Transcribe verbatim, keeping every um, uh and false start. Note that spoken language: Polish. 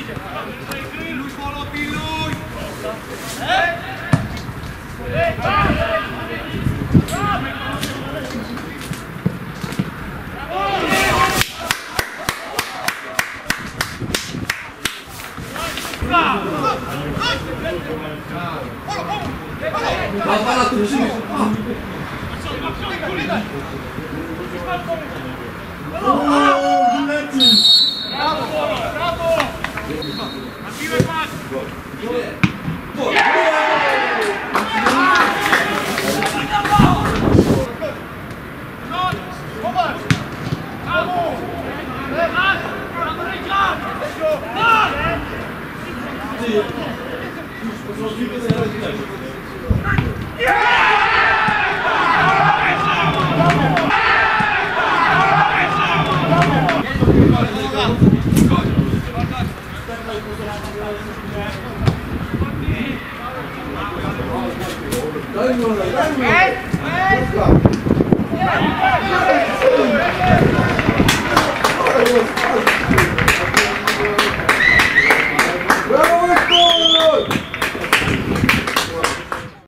Piluj, Polo, piluj! Pana tu musimy. Brawo, brawo! Na piłę pas! Popatrz! Brawo! Raz! Brawo, Rejka! Daj mu, daj mu!